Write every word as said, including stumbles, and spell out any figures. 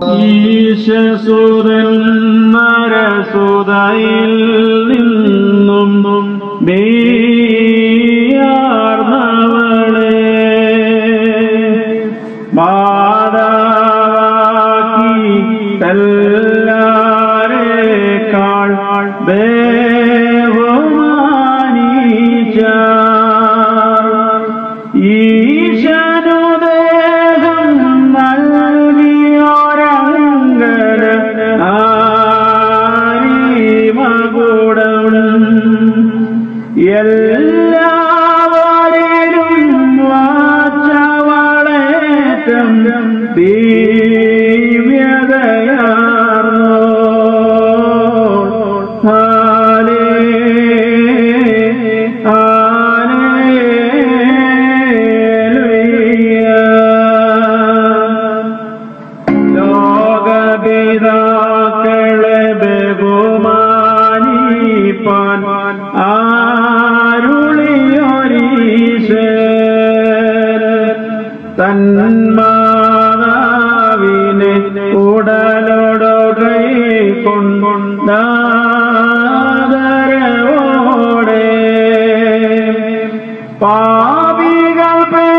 ഈശസുതൻ നരസുതയിൽ നിന്നും ബീയാർന്നവളെ മാതാവാക്കി എല്ലാരേക്കാൾ ബഹുമാനിച്ച ഈശനുദേഹം നൽകിയോരങ്കന ആരിമകുടം എല്ലാവരിലും വാച്ചവളേറ്റം ദിവ്യതയാർന്നോ ഹാലേ ഹല്ലേലൂയ. ലോകപിതാക്കളെ ബഹുമാനിപ്പാൻ ആരുളിയൊരീശൻ തന്മാതാവിനെ ഉടലോടൊക്കെ കൊണ്ടാദരവോടെ പാപികൾ